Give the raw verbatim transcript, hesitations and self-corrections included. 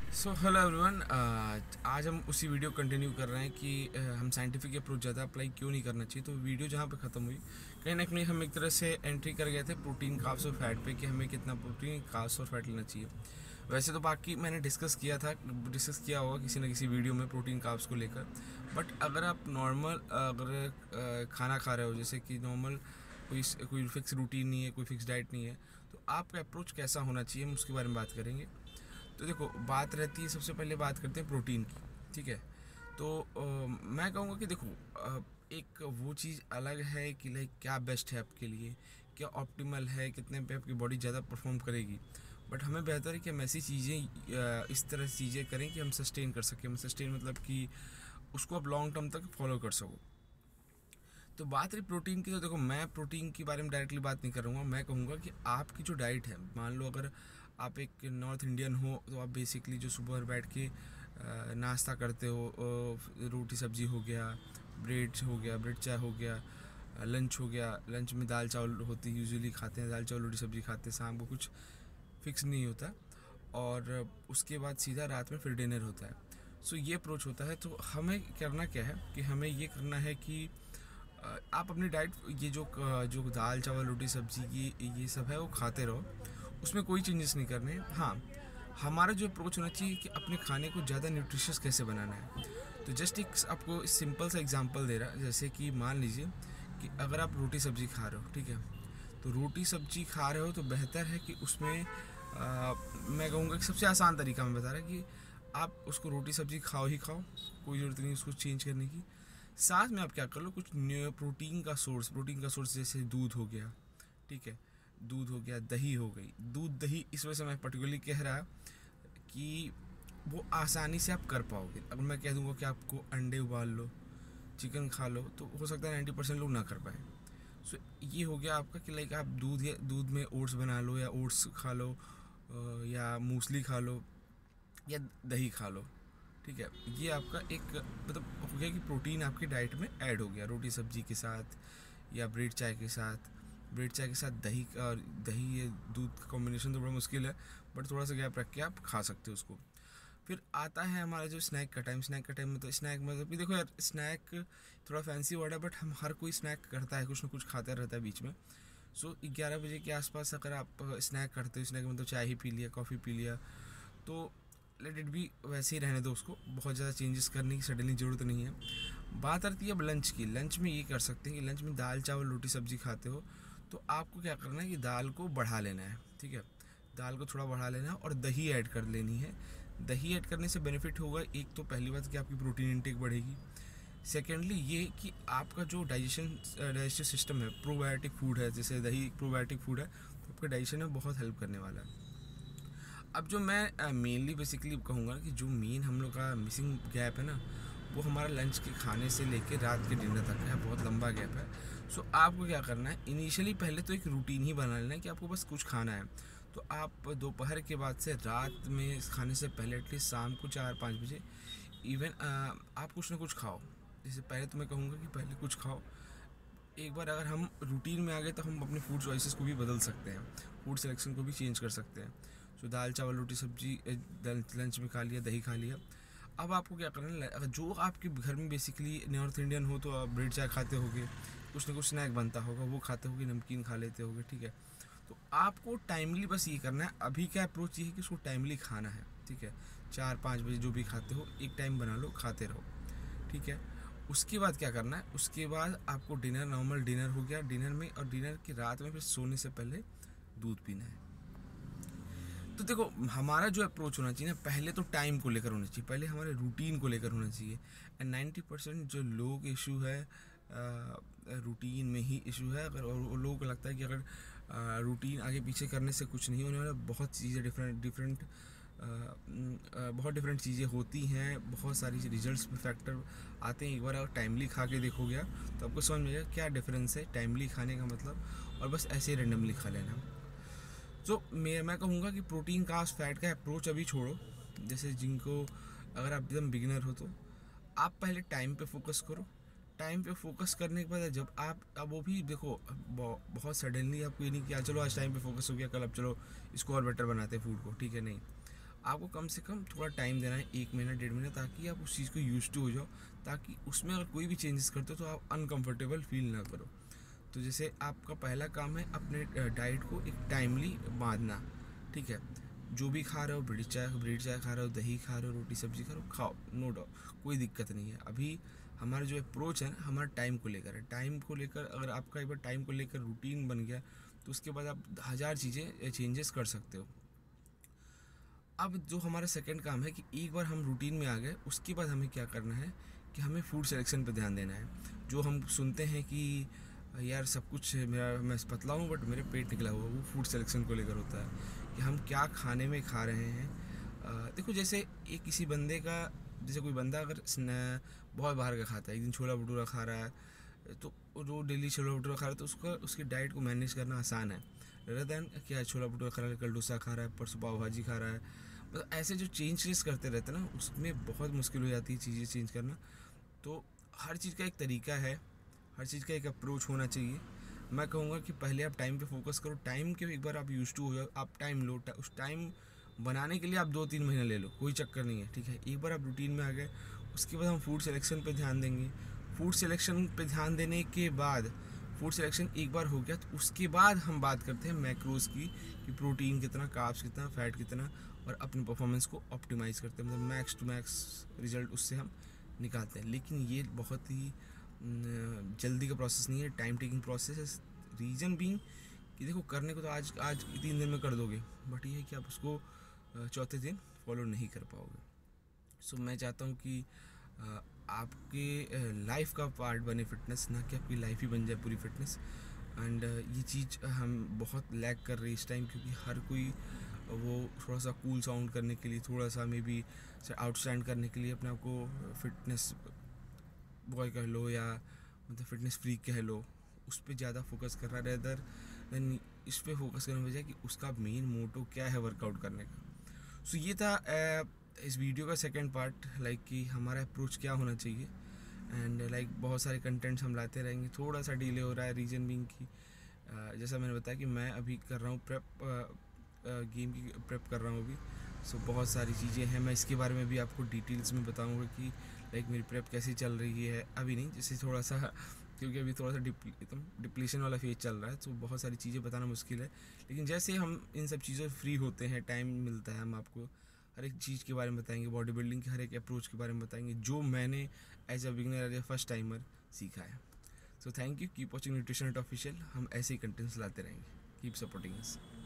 So hello everyone. आज हम उसी वीडियो कंटिन्यू कर रहे हैं कि uh, हम साइंटिफिक अप्रोच ज़्यादा अप्लाई क्यों नहीं करना चाहिए। तो वीडियो जहाँ पे ख़त्म हुई, कहीं ना कहीं हम एक तरह से एंट्री कर गए थे प्रोटीन, कार्ब्स और फैट पे कि हमें कितना प्रोटीन, कार्ब्स और फैट लेना चाहिए। वैसे तो बाकी मैंने डिस्कस किया था, डिस्कस किया होगा किसी न किसी वीडियो में प्रोटीन, कार्ब्स को लेकर। बट अगर आप नॉर्मल अगर uh, खाना खा रहे हो, जैसे कि नॉर्मल कोई कोई फिक्स रूटीन नहीं है, कोई फिक्स डाइट नहीं है, तो आपका अप्रोच कैसा होना चाहिए, हम उसके बारे में बात करेंगे। तो देखो, बात रहती है, सबसे पहले बात करते हैं प्रोटीन की। ठीक है, तो आ, मैं कहूँगा कि देखो, आ, एक वो चीज़ अलग है कि लाइक क्या बेस्ट है आपके लिए, क्या ऑप्टिमल है, कितने पे आपकी बॉडी ज़्यादा परफॉर्म करेगी। बट हमें बेहतर है कि हम ऐसी चीज़ें, इस तरह से चीज़ें करें कि हम सस्टेन कर सकें। हम सस्टेन मतलब कि उसको आप लॉन्ग टर्म तक फॉलो कर सको। तो बात रही प्रोटीन की, तो देखो, मैं प्रोटीन के बारे में डायरेक्टली बात नहीं करूँगा। मैं कहूँगा कि आपकी जो डाइट है, मान लो अगर आप एक नॉर्थ इंडियन हो, तो आप बेसिकली जो सुबह बैठ के नाश्ता करते हो, रोटी सब्जी हो गया, ब्रेड हो गया, ब्रेड चाय हो गया, लंच हो गया, लंच में दाल चावल होती है, यूजुअली खाते हैं दाल चावल रोटी सब्जी खाते हैं, शाम को कुछ फिक्स नहीं होता, और उसके बाद सीधा रात में फिर डिनर होता है। सो ये अप्रोच होता है। तो हमें करना क्या है कि हमें ये करना है कि आप अपनी डाइट, ये जो जो दाल चावल रोटी सब्जी ये ये सब है, वो खाते रहो, उसमें कोई चेंजेस नहीं करने। हाँ, हमारा जो अप्रोच होना चाहिए कि अपने खाने को ज़्यादा न्यूट्रिशियस कैसे बनाना है। तो जस्ट एक आपको सिंपल सा एग्जांपल दे रहा, जैसे कि मान लीजिए कि अगर आप रोटी सब्जी खा रहे हो, ठीक है, तो रोटी सब्जी खा रहे हो तो बेहतर है कि उसमें आ, मैं कहूँगा कि सबसे आसान तरीका मैं बता रहा कि आप उसको रोटी सब्जी खाओ ही खाओ, कोई ज़रूरत नहीं उसको चेंज करने की। साथ में आप क्या कर लो, कुछ प्रोटीन का सोर्स, प्रोटीन का सोर्स जैसे दूध हो गया, ठीक है, दूध हो गया, दही हो गई। दूध दही इस वजह से मैं पर्टिकुलरली कह रहा कि वो आसानी से आप कर पाओगे। अगर मैं कह दूंगा कि आपको अंडे उबाल लो, चिकन खा लो, तो हो सकता है नाइन्टी परसेंट लोग ना कर पाए। सो ये हो गया आपका कि लाइक आप दूध या दूध में ओट्स बना लो, या ओट्स खा लो, या मूसली खा लो, या दही खा लो। ठीक है, ये आपका एक मतलब हो गया कि प्रोटीन आपकी डाइट में ऐड हो गया रोटी सब्जी के साथ, या ब्रेड चाय के साथ। ब्रेड चाय के साथ दही और दही या दूध का कॉम्बिनेशन तो बड़ा मुश्किल है, बट थोड़ा सा गैप रख के आप खा सकते हो उसको। फिर आता है हमारा जो स्नैक का टाइम। स्नैक का टाइम मतलब स्नैक मतलब कि देखो यार, स्नैक थोड़ा फैंसी वर्ड है, बट हम हर कोई स्नैक करता है, कुछ ना कुछ खाता रहता है बीच में। सो ग्यारह बजे के आसपास अगर आप स्नैक करते हो, स्नैक मतलब चाय ही पी लिया, कॉफ़ी पी लिया, तो लेट इट भी, वैसे ही रहने दो उसको, बहुत ज़्यादा चेंजेस करने की सडनली ज़रूरत नहीं है। बात आती है अब लंच की। लंच में ये कर सकते हैं कि लंच में दाल चावल रोटी सब्जी खाते हो, तो आपको क्या करना है कि दाल को बढ़ा लेना है। ठीक है, दाल को थोड़ा बढ़ा लेना है और दही ऐड कर लेनी है। दही ऐड करने से बेनिफिट होगा, एक तो पहली बात कि आपकी प्रोटीन इंटेक बढ़ेगी। सेकेंडली ये कि आपका जो डाइजेशन डाइजेस्टिव सिस्टम है, प्रोबायोटिक फूड है, जैसे दही प्रोबायोटिक फूड है, तो आपके डाइजेशन में बहुत हेल्प करने वाला है। अब जो मैं मेनली बेसिकली कहूँगा कि जो मेन हम लोग का मिसिंग गैप है ना, वो हमारा लंच के खाने से लेके रात के डिनर तक है, बहुत लंबा गैप है। सो आपको क्या करना है, इनिशियली पहले तो एक रूटीन ही बना लेना है कि आपको बस कुछ खाना है। तो आप दोपहर के बाद से रात में खाने से पहले एटलीस्ट शाम को चार पाँच बजे इवन आप कुछ ना कुछ खाओ। जैसे पहले तो मैं कहूँगा कि पहले कुछ खाओ। एक बार अगर हम रूटीन में आ गए तो हम अपने फूड चॉइसेस को भी बदल सकते हैं, फूड सिलेक्शन को भी चेंज कर सकते हैं। सो दाल चावल रोटी सब्जी लंच में खा लिया, दही खा लिया। अब आपको क्या करना है, अगर जो आपके घर में बेसिकली नॉर्थ इंडियन हो तो आप ब्रेड चाय खाते होगे, कुछ ना कुछ स्नैक बनता होगा वो खाते होगे, नमकीन खा लेते होगे, ठीक है। तो आपको टाइमली बस ये करना है, अभी का अप्रोच ये है कि उसको टाइमली खाना है। ठीक है, चार पाँच बजे जो भी खाते हो एक टाइम बना लो, खाते रहो। ठीक है, उसके बाद क्या करना है, उसके बाद आपको डिनर, नॉर्मल डिनर हो गया, डिनर में और डिनर की रात में फिर सोने से पहले दूध पीना है। तो देखो, हमारा जो अप्रोच होना चाहिए ना, पहले तो टाइम को लेकर होना चाहिए, पहले हमारे रूटीन को लेकर होना चाहिए। एंड नाइन्टी परसेंट जो लोग इशू है रूटीन में ही इशू है। अगर और लोगों को लगता है कि अगर रूटीन आगे पीछे करने से कुछ नहीं होने वाला, बहुत चीज़ें डिफरेंट डिफरेंट बहुत डिफरेंट चीज़ें होती हैं, बहुत सारी रिजल्ट्स में फैक्टर आते हैं। एक बार अगर टाइमली खा के देखोगे तो आपको समझ में आएगा क्या डिफरेंस है टाइमली खाने का मतलब, और बस ऐसे रेंडमली खा लेना। तो मैं मैं कहूँगा कि प्रोटीन कास्ट फैट का अप्रोच अभी छोड़ो। जैसे जिनको, अगर आप एकदम बिगिनर हो तो आप पहले टाइम पे फोकस करो। टाइम पे फोकस करने के बाद जब आप, अब वो भी देखो, बहुत सडनली आपको ये नहीं किया चलो आज टाइम पे फोकस हो गया, कल अब चलो इसको और बेटर बनाते हैं फूड को, ठीक है, नहीं। आपको कम से कम थोड़ा टाइम देना है, एक महीना डेढ़ महीना, ताकि आप उस चीज़ को यूज टू हो जाओ, ताकि उसमें अगर कोई भी चेंजेस करते हो तो आप अनकंफर्टेबल फील ना करो। तो जैसे आपका पहला काम है अपने डाइट को एक टाइमली बांधना, ठीक है। जो भी खा रहे हो, ब्रेड चाय ब्रेड चाय खा रहे हो, दही खा रहे हो, रोटी सब्जी खा रहे हो, खाओ, नो डाउट, कोई दिक्कत नहीं है। अभी हमारा जो अप्रोच है ना, हमारा टाइम को लेकर है। टाइम को लेकर अगर आपका एक बार टाइम को लेकर रूटीन बन गया, तो उसके बाद आप हज़ार चीज़ें चेंजेस कर सकते हो। अब जो हमारा सेकंड काम है कि एक बार हम रूटीन में आ गए, उसके बाद हमें क्या करना है कि हमें फूड सिलेक्शन पे ध्यान देना है। जो हम सुनते हैं कि यार सब कुछ मेरा, मैं पतला हूँ बट मेरे पेट निकला हुआ, वो फूड सिलेक्शन को लेकर होता है कि हम क्या खाने में खा रहे हैं। अ, देखो जैसे एक किसी बंदे का, जैसे कोई बंदा अगर स्नैक बहुत बाहर का खाता है, एक दिन छोला भटूरा खा रहा है, तो जो डेली छोला भटूरा खा रहा है तो उसका उसकी डाइट को मैनेज करना आसान है, रेदर दैन क्या छोला भटूरा खा रहा है, कल डोसा खा रहा है, परसों पाव भाजी खा रहा है। मतलब ऐसे जो चेंजेस करते रहते हैं ना, उसमें बहुत मुश्किल हो जाती है चीज़ें चेंज करना। तो हर चीज़ का एक तरीका है, हर चीज़ का एक अप्रोच होना चाहिए। मैं कहूँगा कि पहले आप टाइम पे फोकस करो, टाइम के एक बार आप यूज टू हो जाओ, आप टाइम लो, टा, उस टाइम बनाने के लिए आप दो तीन महीने ले लो, कोई चक्कर नहीं है, ठीक है। एक बार आप रूटीन में आ गए, उसके बाद हम फूड सिलेक्शन पे ध्यान देंगे। फूड सिलेक्शन पे ध्यान देने के बाद, फूड सिलेक्शन एक बार हो गया, तो उसके बाद हम बात करते हैं मैक्रोज की, कि प्रोटीन कितना, कार्ब्स कितना, फैट कितना, और अपनी परफॉर्मेंस को ऑप्टिमाइज़ करते हैं, मतलब मैक्स टू मैक्स रिजल्ट उससे हम निकालते हैं। लेकिन ये बहुत ही जल्दी का प्रोसेस नहीं है, टाइम टेकिंग प्रोसेस है। रीज़न बीइंग कि देखो, करने को तो आज आज तीन दिन में कर दोगे, बट ये है कि आप उसको चौथे दिन फॉलो नहीं कर पाओगे। सो so, मैं चाहता हूँ कि आपके लाइफ का पार्ट बने फिटनेस, ना कि आपकी लाइफ ही बन जाए पूरी फिटनेस। एंड ये चीज़ हम बहुत लैक कर रही है इस टाइम, क्योंकि हर कोई वो थोड़ा सा कूल साउंड करने के लिए, थोड़ा सा मे बी आउटस्टैंड करने के लिए अपने आप को फिटनेस बॉय कह लो या मतलब फिटनेस फ्रीक कह लो, उस पर ज़्यादा फोकस कर रहा है रेदर देन इस पर फोकस करने की वजह कि उसका मेन मोटो क्या है वर्कआउट करने का। सो so, ये था uh, इस वीडियो का सेकंड पार्ट, लाइक कि हमारा अप्रोच क्या होना चाहिए। एंड लाइक like, बहुत सारे कंटेंट्स हम लाते रहेंगे। थोड़ा सा डिले हो रहा है, रीजन बीइंग की uh, जैसा मैंने बताया कि मैं अभी कर रहा हूँ प्रेप, गेम की प्रेप कर रहा हूँ अभी। सो so, बहुत सारी चीज़ें हैं, मैं इसके बारे में भी आपको डिटेल्स में बताऊँगा कि लाइक मेरी प्रेप कैसी चल रही है। अभी नहीं, जैसे थोड़ा सा, क्योंकि अभी थोड़ा सा एकदम डिप्लीशन वाला फेज चल रहा है, तो बहुत सारी चीज़ें बताना मुश्किल है। लेकिन जैसे हम इन सब चीज़ों से फ्री होते हैं, टाइम मिलता है, हम आपको हर एक चीज़ के बारे में बताएंगे, बॉडी बिल्डिंग के हर एक अप्रोच के बारे में बताएंगे, जो मैंने as a beginner, as a first timer सीखा है। So thank you, keep watching nutrition at official. हम ऐसे ही कंटेंट्स लाते रहेंगे, कीप सपोर्टिंग अस।